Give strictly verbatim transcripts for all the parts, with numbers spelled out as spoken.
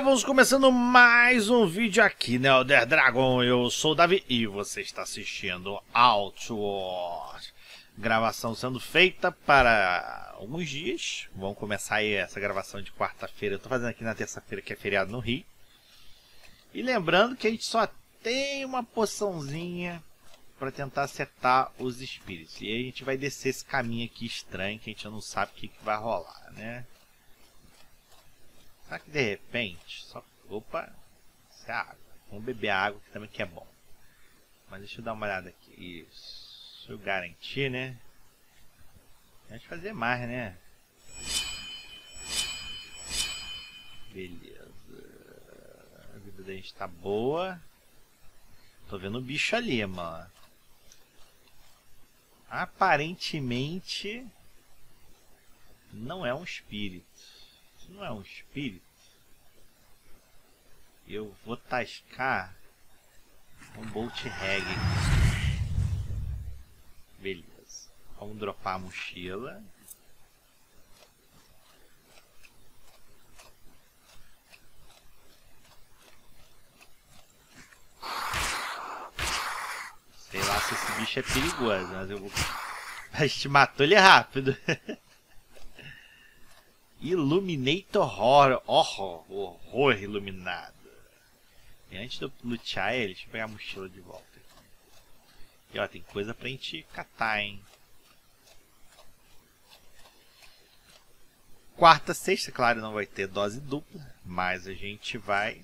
vamos começando mais um vídeo aqui, né, Elder Dragon. Eu sou o Davi e você está assistindo Outward. Gravação sendo feita para alguns dias. Vamos começar aí essa gravação de quarta-feira. Eu estou fazendo aqui na terça-feira, que é feriado no Rio. E lembrando que a gente só tem uma poçãozinha para tentar acertar os espíritos. E aí a gente vai descer esse caminho aqui estranho, que a gente não sabe o que, que vai rolar, né? Será que de repente, só... Opa, isso é água. Vamos beber água que também que é bom. Mas deixa eu dar uma olhada aqui. Isso, deixa eu garantir, né? Deixa eu fazer mais, né? Beleza. A vida da gente tá boa. Tô vendo o bicho ali, mano. Aparentemente não é um espírito. Se não é um espírito, eu vou tascar um Bolt Reg. Beleza. Vamos dropar a mochila. Sei lá se esse bicho é perigoso, mas eu vou... A gente matou ele rápido. Illuminator Horror. Horror. Horror iluminado. E antes de eu lutear ele, deixa eu pegar a mochila de volta. E ó, tem coisa pra gente catar, hein. Quarta, sexta, claro, não vai ter dose dupla. Mas a gente vai,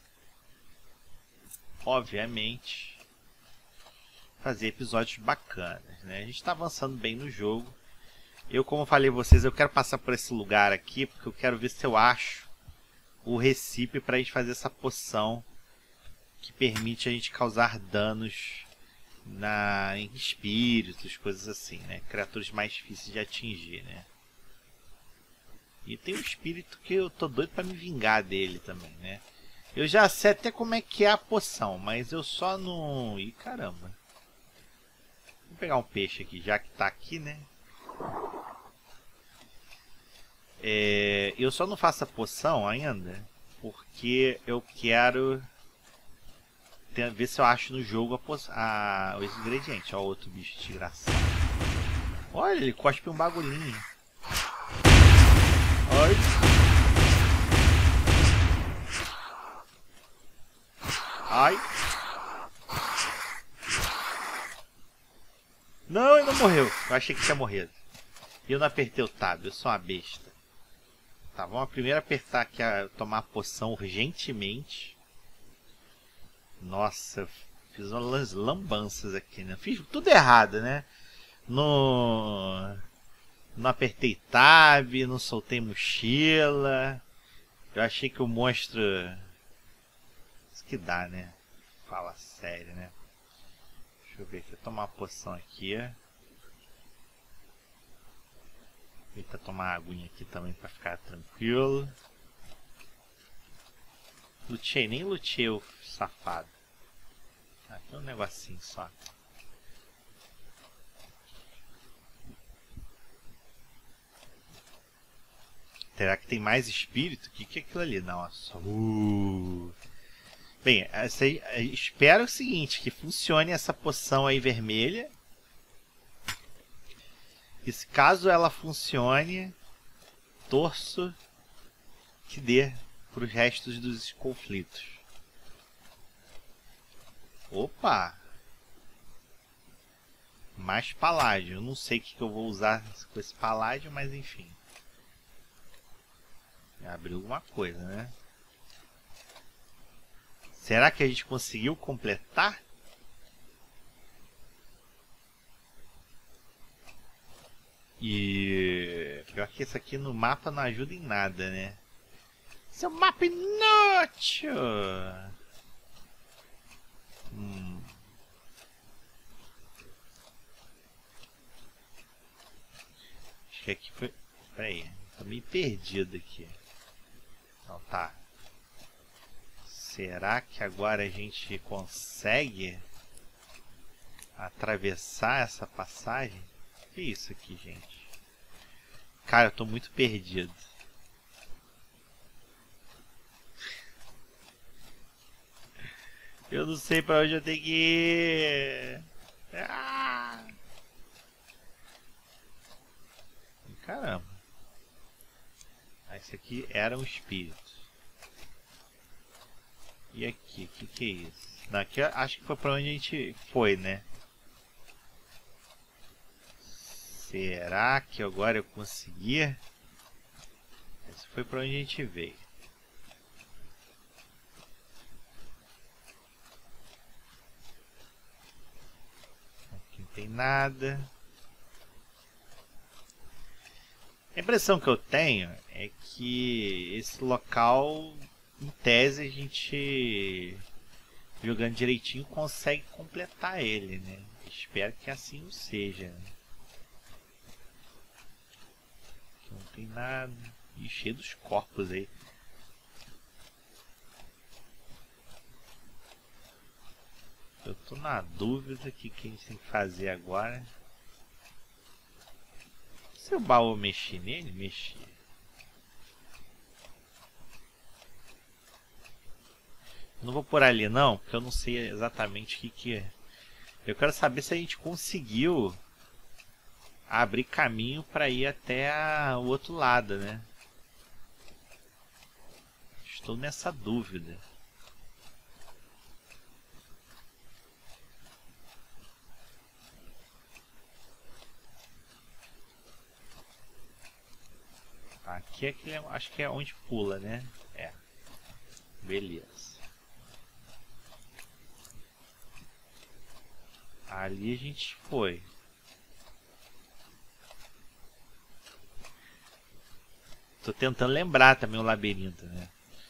obviamente, fazer episódios bacanas, né? A gente tá avançando bem no jogo. Eu, como falei a vocês, eu quero passar por esse lugar aqui, porque eu quero ver se eu acho o recipe para a gente fazer essa poção que permite a gente causar danos na, em espíritos, coisas assim, né? Criaturas mais difíceis de atingir, né? E tem um espírito que eu tô doido para me vingar dele também, né? Eu já sei até como é que é a poção, mas eu só não... Ih, caramba. Vou pegar um peixe aqui, já que tá aqui, né? É, eu só não faço a poção ainda porque eu quero ter, ver se eu acho no jogo a poção, a, os ingredientes. Olha o outro bicho de graça. Olha, ele cospe um bagulhinho. Olha. Ai. Não, ele não morreu. Eu achei que tinha morrido. E eu não apertei o tab, eu sou uma besta. Tá, vamos primeiro apertar aqui, a tomar a poção urgentemente. Nossa, fiz umas lambanças aqui, né? Fiz tudo errado, né? No... Não apertei tab, não soltei mochila. Eu achei que o monstro... Isso que dá, né? Fala sério, né? Deixa eu ver aqui, vou tomar uma poção aqui. Eita, tomar uma aguinha aqui também pra ficar tranquilo. Lutei, nem lutei o safado. Aqui é um negocinho só. Será que tem mais espírito? O que, que é aquilo ali? Nossa. Uh. Bem, essa aí, espero o seguinte, que funcione essa poção aí vermelha. E se caso ela funcione, torço que dê para os restos dos conflitos. Opa! Mais paládio. Eu não sei o que, que eu vou usar com esse paládio, mas enfim. Abriu alguma coisa, né? Será que a gente conseguiu completar? E pior que isso aqui no mapa não ajuda em nada, né? Seu mapa inútil! Hum. Acho que aqui foi... Pera aí, tô meio perdido aqui. Então tá. Será que agora a gente consegue atravessar essa passagem? Que isso aqui, gente? Cara, eu tô muito perdido. Eu não sei pra onde eu tenho que ir. Ah! Caramba. Esse aqui era um espírito. E aqui, o que, que é isso? Não, aqui eu acho que foi pra onde a gente foi, né? Será que agora eu consegui? Esse foi pra onde a gente veio. Aqui não tem nada. A impressão que eu tenho é que esse local, em tese, a gente, jogando direitinho, consegue completar ele, né? Espero que assim o seja. Aqui não tem nada. Ih, cheio dos corpos aí. Eu tô na dúvida aqui o que a gente tem que fazer agora. Se o baú eu mexi nele, mexi. Não vou por ali não, porque eu não sei exatamente o que que é. Eu quero saber se a gente conseguiu abrir caminho para ir até a, o outro lado, né? Estou nessa dúvida. Aqui é que acho que é onde pula, né? É. Beleza. Ali a gente foi. Tô tentando lembrar também o labirinto, né?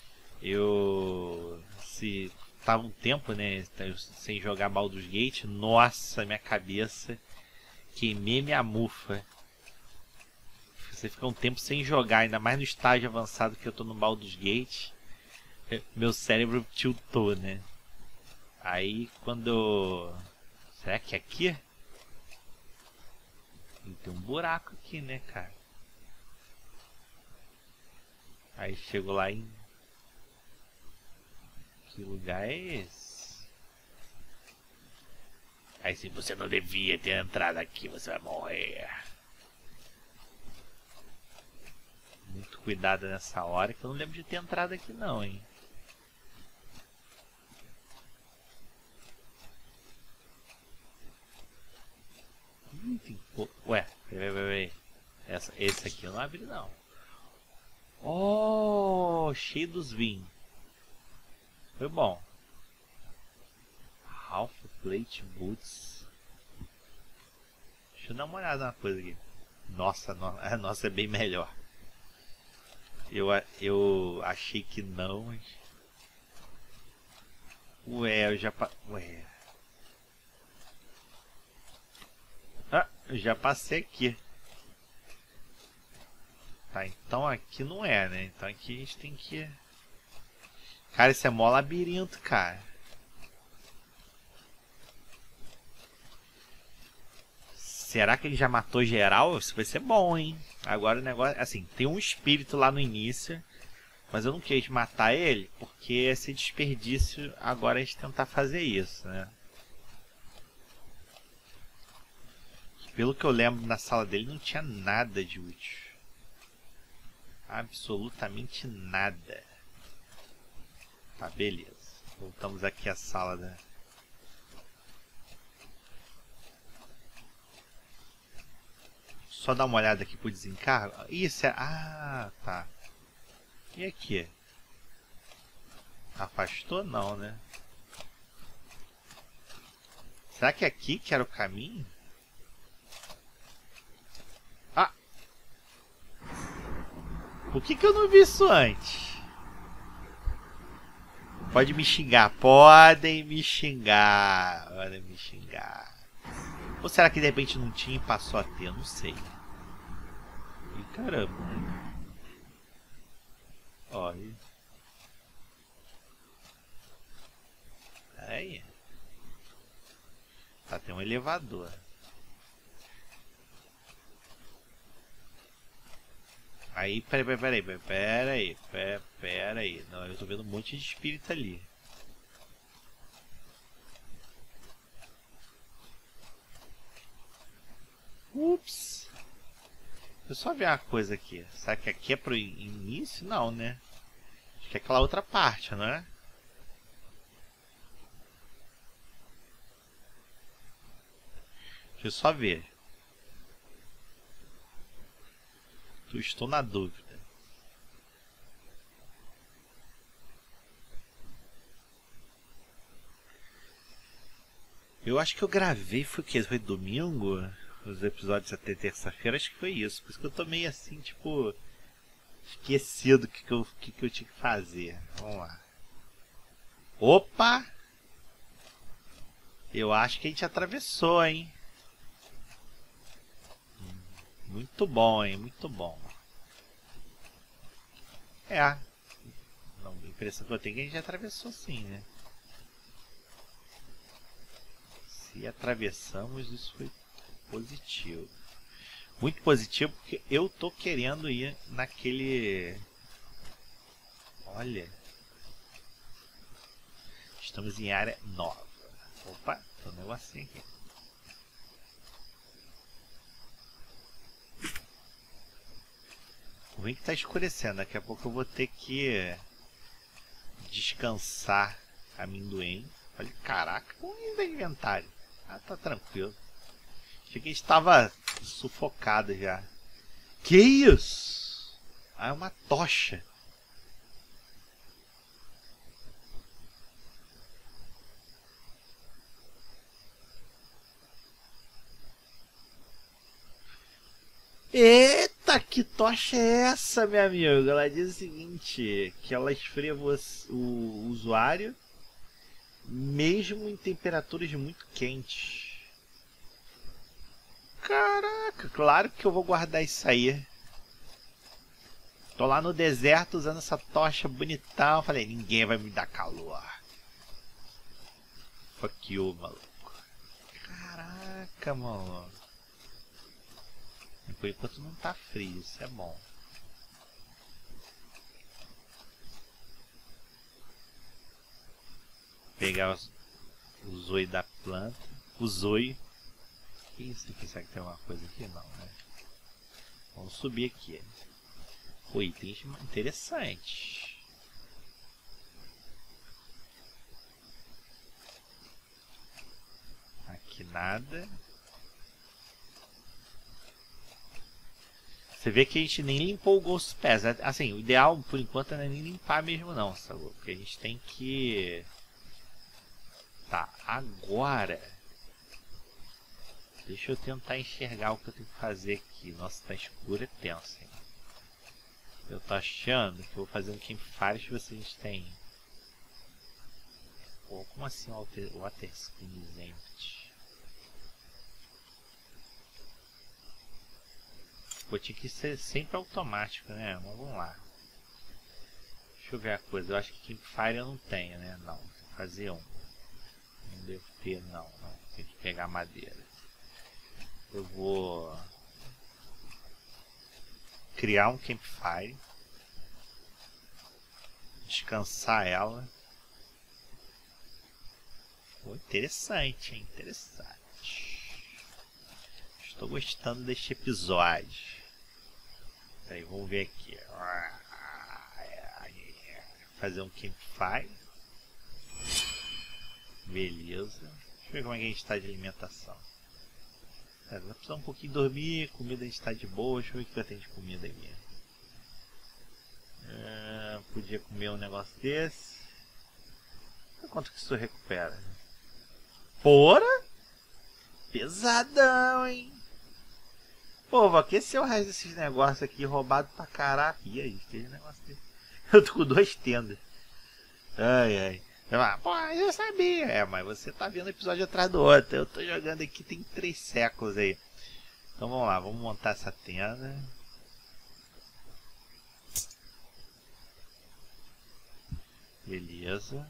Eu se tava um tempo, né, sem jogar Baldur's Gate, nossa, minha cabeça, queimei minha mufa. Você fica um tempo sem jogar, ainda mais no estágio avançado que eu tô no Baldur's Gate, meu cérebro tiltou, né? Aí quando... Será que é aqui? Tem um buraco aqui, né, cara? Aí chego lá em... Que lugar é esse? Aí se você não devia ter entrado aqui, você vai morrer. Muito cuidado nessa hora, que eu não lembro de ter entrado aqui não, hein? Ué, peraí, peraí. Essa, esse aqui eu não abri não. Oh, cheio dos vinhos. Foi bom. Half Plate Boots. Deixa eu dar uma olhada na coisa aqui. Nossa, no, a nossa é bem melhor. Eu, eu achei que não, mas... Ué, eu já... Ué... Ah, eu já passei aqui. Tá, então aqui não é, né? Então aqui a gente tem que... Cara, isso é mó labirinto, cara. Será que ele já matou geral? Isso vai ser bom, hein? Agora o negócio... Assim, tem um espírito lá no início, mas eu não quis matar ele, porque esse desperdício agora a gente tentar fazer isso, né? Pelo que eu lembro, na sala dele não tinha nada de útil. Absolutamente nada. Tá, beleza. Voltamos aqui à sala da... Só dar uma olhada aqui pro desencargo. Isso é... Ah, tá. E aqui? Afastou não, né? Será que é aqui que era o caminho? Ah! Por que que eu não vi isso antes? Pode me xingar. Podem me xingar. Podem me xingar. Ou será que de repente não tinha e passou a ter? Não sei. Ih, caramba. Olha. Aí. Tá, tem um elevador. Aí, peraí, peraí, peraí, peraí, peraí, peraí. Não, eu tô vendo um monte de espírito ali. Deixa eu só ver uma coisa aqui. Será que aqui é pro início? Não, né? Acho que é aquela outra parte, não é? Deixa eu só ver. Eu estou na dúvida. Eu acho que eu gravei, foi o quê? Foi domingo? Os episódios até terça-feira, acho que foi isso. Por isso que eu tô meio assim, tipo... esquecido o que, que, eu, que, que eu tinha que fazer. Vamos lá. Opa! Eu acho que a gente atravessou, hein? Muito bom, hein? Muito bom. É. Não, a impressão que eu tenho é que a gente atravessou sim, né? Se atravessamos, isso foi positivo. Muito positivo, porque eu tô querendo ir naquele... Olha. Estamos em área nova. Opa, tem um negocinho aqui. O ruim que tá escurecendo. Daqui a pouco eu vou ter que descansar amendoim. Olha, caraca, ainda é inventário. Ah, tá tranquilo. Achei que a gente tava sufocado já. Que isso? Ah, é uma tocha. Eita, que tocha é essa, meu amigo? Ela diz o seguinte, que ela esfria você, o usuário mesmo em temperaturas muito quentes. Caraca, claro que eu vou guardar isso aí. Tô lá no deserto usando essa tocha bonitão. Falei, ninguém vai me dar calor. Fuck you, maluco. Caraca, mano. Por enquanto não tá frio, isso é bom. Pegar os, o zoio da planta. O zoio. Que isso aqui? Será que tem alguma coisa aqui? Não, né? Vamos subir aqui. Pô, itens interessantes. Aqui nada. Você vê que a gente nem limpou o Ghost Pass. Assim, o ideal por enquanto não é nem limpar mesmo não, sabe? Porque a gente tem que... Tá, agora... Deixa eu tentar enxergar o que eu tenho que fazer aqui. Nossa, tá escuro e tenso, hein? Eu tô achando que eu vou fazer um campfire. Deixa eu ver se a gente tem... Pô, como assim o water, water screen is empty? Pô, tinha que ser sempre automático, né? Mas vamos lá. Deixa eu ver a coisa. Eu acho que campfire eu não tenho, né? Não, tem que fazer um. Não devo ter, não. Não. Tem que pegar madeira. Eu vou criar um campfire. Descansar ela. Pô, interessante, hein? Interessante. Estou gostando deste episódio. Aí, vamos ver aqui. Fazer um campfire. Beleza. Deixa eu ver como é que a gente está de alimentação. É, vai precisar um pouquinho dormir. Comida a gente está de boa. Deixa eu ver o que eu tenho de comida aqui. É, podia comer um negócio desse. Quanto que isso recupera? Porra! Pesadão, hein? Pô, vou aquecer o resto desses negócios aqui roubado pra caraca. E aí, que negócio desse? Eu tô com duas tendas. Ai, ai. Ah, pô, eu sabia. É, mas você tá vendo episódio atrás do outro. Eu tô jogando aqui tem três séculos aí. Então vamos lá, vamos montar essa tenda. Beleza.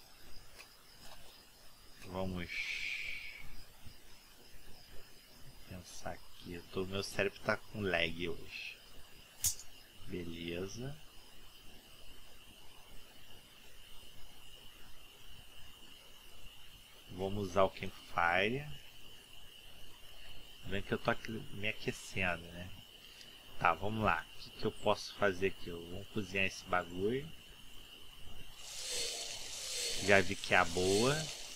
Vamos pensar aqui. Eu tô, meu cérebro tá com lag hoje. Beleza. Vamos usar o campfire. Vendo que eu tô me aquecendo, né? Tá, vamos lá. O que, que eu posso fazer aqui? Vamos cozinhar esse bagulho. Já vi que é a boa.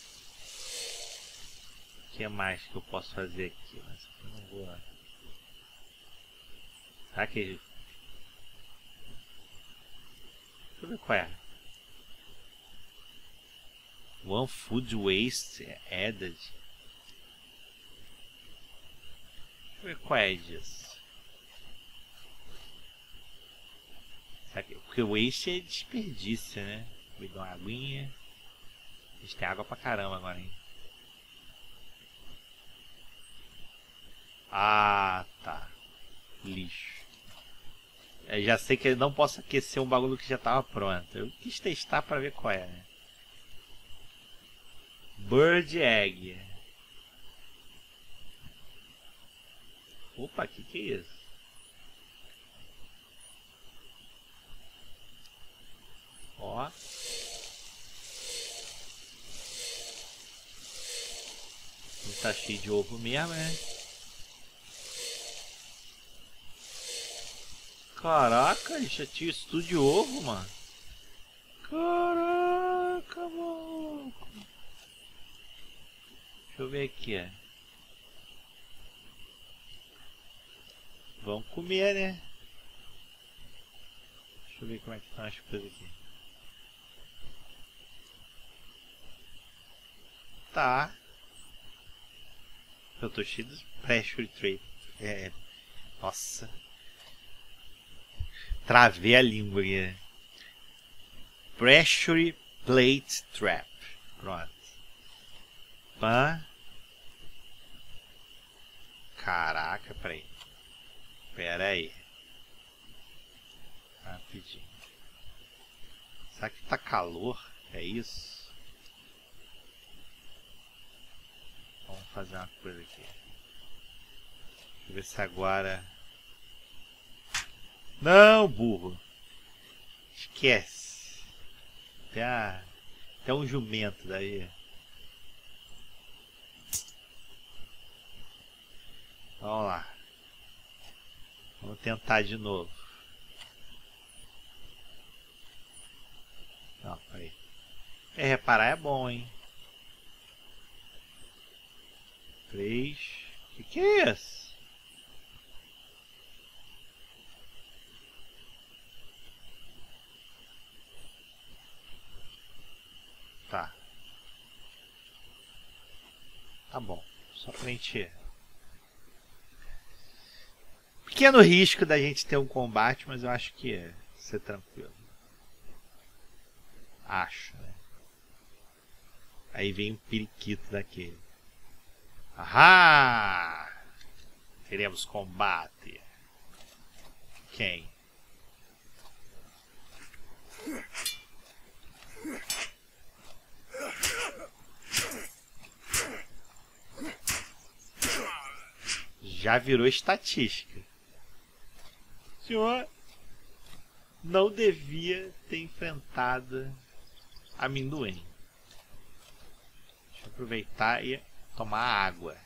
O que mais que eu posso fazer aqui? Mas eu não vou... Será que... Deixa eu ver qual é. One food waste added. Deixa eu ver qual é disso. Porque o waste é desperdício, né? Vou dar uma aguinha. A gente tem água pra caramba agora, hein? Ah, tá. Lixo. Eu já sei que eu não posso aquecer um bagulho que já tava pronto. Eu quis testar pra ver qual é, né? Bird Egg. Opa, que que é isso? Ó. Não tá cheio de ovo mesmo, né? Caraca, já tinha isso tudo de ovo, mano. Caraca, maluco. Deixa eu ver aqui, ó. Vamos comer, né? Deixa eu ver como é que estão as coisas aqui. Tá. Eu tô cheio de pressure trade. É. Nossa. Travei a língua aqui. Pressure plate trap. Pronto. Pan. Caraca, peraí. Pera aí. Rapidinho. Será que tá calor? É isso? Vamos fazer uma coisa aqui. Deixa eu ver se agora... Não, burro. Esquece. Tem, a... Tem um jumento daí. Vamos lá. Vamos tentar de novo. Não, peraí. É, reparar é bom, hein? Três. Que que é isso? Tá. Tá bom. Só pra gente... Pequeno risco da gente ter um combate, mas eu acho que é ser tranquilo. Acho, né? Aí vem um periquito daquele. Ahá! Teremos combate. Quem? Já virou estatística. O senhor não devia ter enfrentado amendoim. Deixa eu aproveitar e tomar água.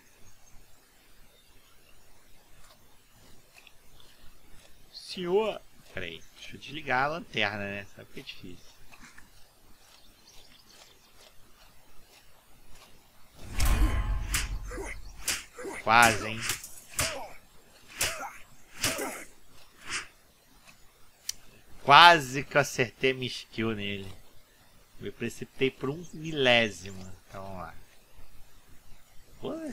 Senhor... Peraí, deixa eu desligar a lanterna, né? Sabe que é difícil. Quase, hein? Quase que eu acertei minha skill nele. Me precipitei por um milésimo. Então vamos lá. Pô.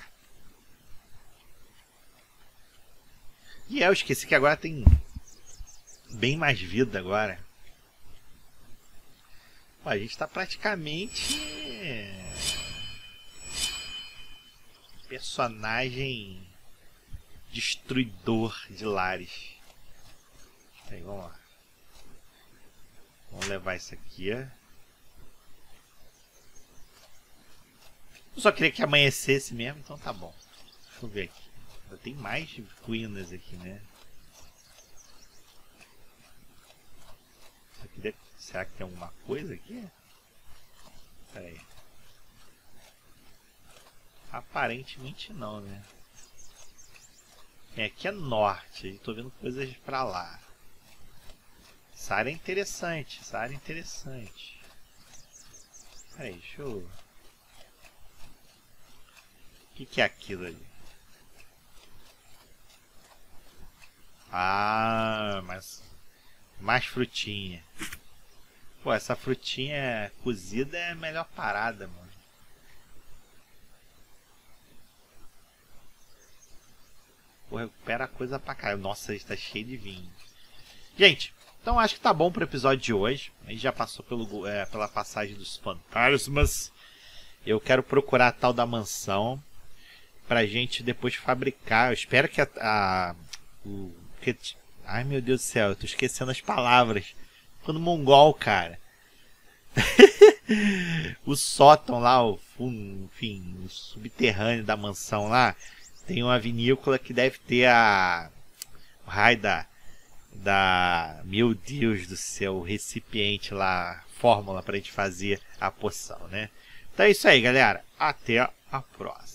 E eu esqueci que agora tem bem mais vida agora. Pô, a gente tá praticamente personagem destruidor de lares. Aí, vamos lá. Vamos levar isso aqui. Eu só queria que amanhecesse mesmo, então tá bom. Deixa eu ver aqui. Ainda tem mais ruínas aqui, né? Aqui deve... Será que tem alguma coisa aqui? Pera aí. Aparentemente não, né? É, aqui é norte. Estou vendo coisas pra lá. Essa área é interessante. Essa área é interessante. Peraí, deixa eu... O que, que é aquilo ali? Ah, mas... mais frutinha. Pô, essa frutinha cozida é a melhor parada, mano. Pô, recupera a coisa pra caralho. Nossa, está cheio de vinho. Gente, então acho que tá bom pro episódio de hoje. A gente já passou pelo, é, pela passagem dos fantasmas. Eu quero procurar a tal da mansão pra gente depois fabricar. Eu espero que a... a o, que, ai, meu Deus do céu, eu tô esquecendo as palavras. Ficando mongol, cara. O sótão lá, o, enfim, o subterrâneo da mansão lá, tem uma vinícola que deve ter a... o raio da... da... meu Deus do céu, o recipiente lá, fórmula pra gente fazer a poção, né? Então é isso aí, galera. Até a próxima.